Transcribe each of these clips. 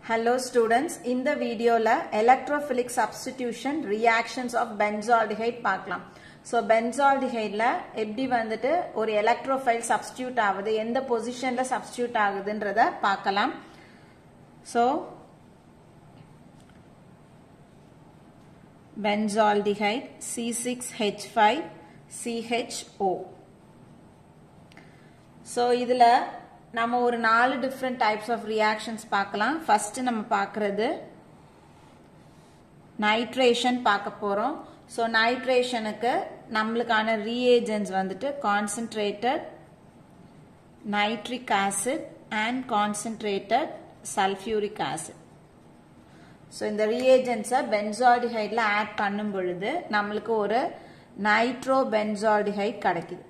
Hello students, in the video la electrophilic substitution reactions of benzaldehyde பார்க்கலாம். So benzaldehyde la எப்படி வந்துட்டு ஒரு electrophile substitute ஆகுது, எந்த பொசிஷன்ல substitute ஆகுதுன்றத பார்க்கலாம். So benzaldehyde C6H5CHO. So இதுல நம்ம ஒரு 4 different types of reactions பார்க்கலாம். First நம்ம பார்க்கிறது nitration பார்க்க போறோம். So nitrationக்கு நம்மளுக்கான reagents வந்துட்டு concentrated nitric acid and concentrated sulfuric acid. So இந்த reagents benzaldehydeல add பண்ணும் பொழுது நம்மளுக்கு ஒரு nitrobenzaldehyde கிடைக்குது.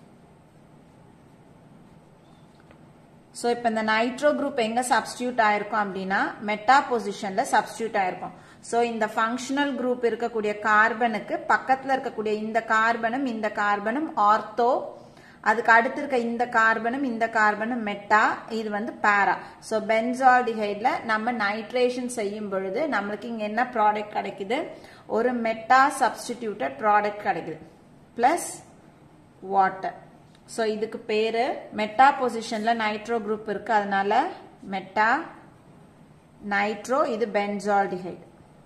So இப்ப இந்த nitro group எங்க substitute ஆயிருக்கும் அப்படினா மெட்டா பொசிஷன்ல substitute ஆயிருக்கும். So இந்த functional group இருக்கக்கூடிய கார்பனுக்கு பக்கத்துல இருக்கக்கூடிய இந்த கார்பனும் ஆர்த்தோ, அதுக்கு அடுத்து இருக்க இந்த கார்பனும் மெட்டா, இது வந்து பாரா. So benzaldehydeல நம்ம nitration செய்யும் பொழுது நமக்கு இங்க என்ன ப்ராடக்ட் கிடைக்குது, ஒரு மெட்டா சப்ஸ்டிடியூட்டட் ப்ராடக்ட் கிடைக்குது plus water. So இதுக்கு பேரு மெட்டா பொசிஷன்ல நைட்ரோ குரூப் இருக்கு, அதனால மெட்டா நைட்ரோ. இது benzaldehyde.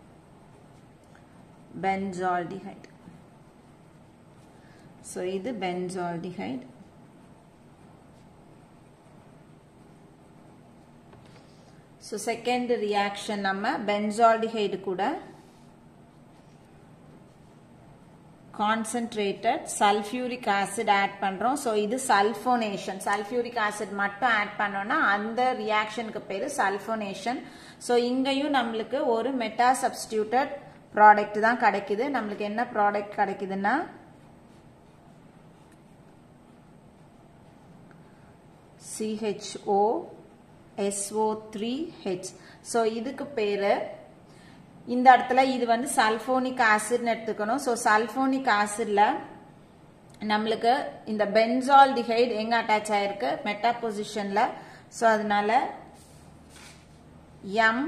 So இது benzaldehyde. So second reaction நம்ம benzaldehyde கூட concentrated sulfuric acid add பண்றோம். So இது sulfonation. sulfuric acid மட்டும் add பண்ணோம்னா அந்த reactionக்கு பேரு sulfonation. So இங்கேயும் நம்மளுக்கு ஒரு மெட்டா substituted product தான் கிடைக்குது. நம்மளுக்கு என்ன product கிடைக்குதுன்னா CHOSO3H. So இதுக்கு பேரு இந்த இடத்துல இது வந்து சல்போனிக் ஆசிட்னு எடுத்துக்கணும். சோ சல்போனிக் ஆசிட்ல நம்மளுக்கு இந்த பென்சால்டிஹைடு எங்க அட்டாச் ஆயிருக்கு, மெட்டா பொசிஷன்ல. சோ அதனால M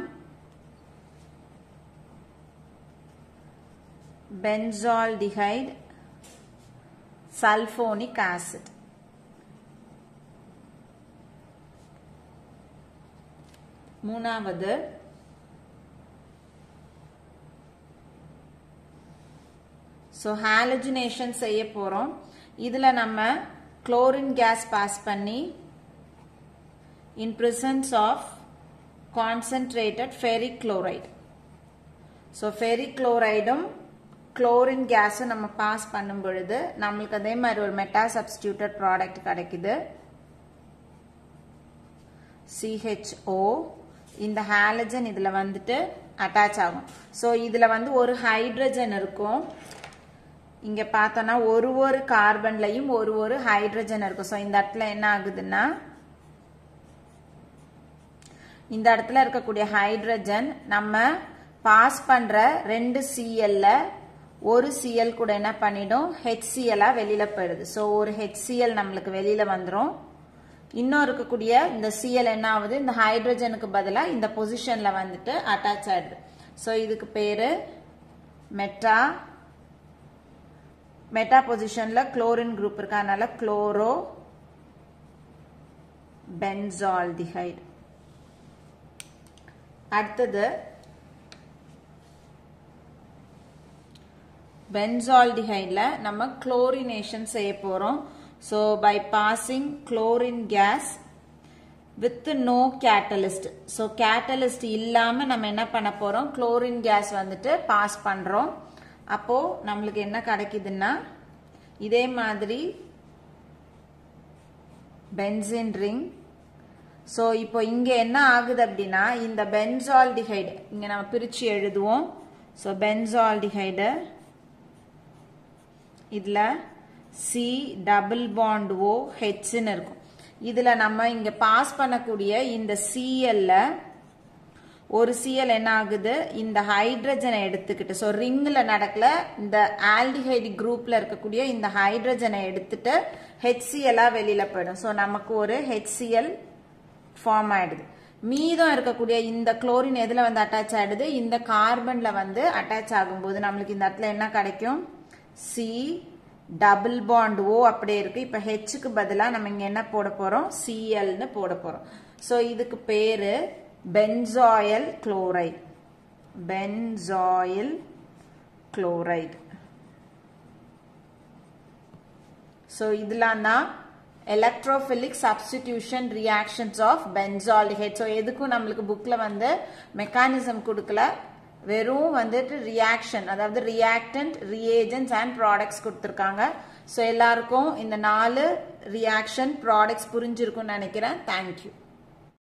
பென்சால்டிஹைடு சல்போனிக் ஆசிட். மூணாவது So halogenation செய்ய போறோம். இதுல நம்ம chlorine gas pass பண்ணி in presence of concentrated ferric chloride. So ferric chloride chlorine gas நம்ம pass பண்ணும் பொழுது நம்மளுக்கு அதே மாதிரி ஒரு மெட்டா substituted product கிடைக்குது CHO. இந்த halogen இதுல வந்துட்டு attach ஆகும். So இதுல வந்து ஒரு hydrogen இருக்கும். இங்க பார்த்தோம்னா ஒரு கார்பன்லயும் ஒரு ஹைட்ரஜன் இருக்கும். சோ இந்த இடத்துல என்ன ஆகுதுன்னா இந்த இடத்துல இருக்கக்கூடிய ஹைட்ரஜன் நம்ம பாஸ் பண்ற 2 Cl ல ஒரு Cl கூட என்ன பண்ணிடும், HCl ஆ வெளியில போயிடுது. சோ ஒரு HCl நம்மளுக்கு வெளியில வந்துரும். இன்னும் இருக்கக்கூடிய இந்த Cl என்ன ஆகுது, இந்த ஹைட்ரஜனுக்கு பதிலா இந்த பொசிஷன்ல வந்துட்டு அட்டாச் ஆயிடுது. சோ இதுக்கு பேரு மெட்டா பொசிஷன்ல குளோரின் குரூப் இருக்கு, அதனால குளோரோ பென்சால்டிஹைடு. அடுத்தது பென்சால்டிஹைட்ல நம்ம குளோரினேஷன் செய்ய போறோம். So by passing chlorine gas with no catalyst. So catalyst இல்லாம நம்ம என்ன பண்ண போறோம், chlorine gas வந்துட்டு பாஸ் பண்றோம். அப்போ நம்மளுக்கு என்ன கிடைக்குதுன்னா இதே மாதிரி பென்சீன் ரிங். சோ இப்போ இங்க என்ன ஆகுது அப்படின்னா இந்த பென்சால்டிஹைடு இங்க நம்ம பிரிச்சு எழுதுவோம். சோ பென்சால்டிஹைடு இதுல C double bond OH ன்னு இருக்கும். இதுல நம்ம இங்க பாஸ் பண்ணக்கூடிய இந்த Cl ல ஒரு Cl என்ன ஆகுது, இந்த ஹைட்ரஜனை எடுத்துக்கிட்டு, சோ ரிங்ல நடக்கல, இந்த ஆல்டிஹைடு குரூப்ல இருக்கக்கூடிய இந்த ஹைட்ரஜனை எடுத்துட்டு HCl வெளியில போயிடும். சோ நமக்கு ஒரு HCl ஃபார்ம் ஆயிடுது. மீதம் இருக்கக்கூடிய இந்த குளோரின் எதுல வந்து அட்டாச் ஆயிடுது, இந்த கார்பன்ல வந்து அட்டாச் ஆகும்போது நம்மளுக்கு இந்த இடத்துல என்ன கிடைக்கும், சி டபுள் பாண்ட் ஓ அப்படியே இருக்கு. இப்ப ஹெச்சுக்கு பதிலா நம்ம இங்க என்ன போட போறோம், சிஎல்னு போட போறோம். சோ இதுக்கு பேரு benzoyl chloride. Benzoyl chloride. So இதெல்லாம் தான் electrophilic substitution reactions of benzaldehyde. so எதுக்கும் நம்மளுக்கு புக்ல வந்து மெக்கானிசம் கொடுக்கல, வெறும் வந்துட்டு ரியாக்ஷன், அதாவது ரியாக்டன்ட், ரியேஜென்ட்ஸ் அண்ட் ப்ராடக்ட்ஸ் கொடுத்துருக்காங்க. ஸோ எல்லாருக்கும் இந்த 4 ரியாக்ஷன் ப்ராடக்ட்ஸ் புரிஞ்சிருக்கும்னு நினைக்கிறேன். தேங்க்யூ.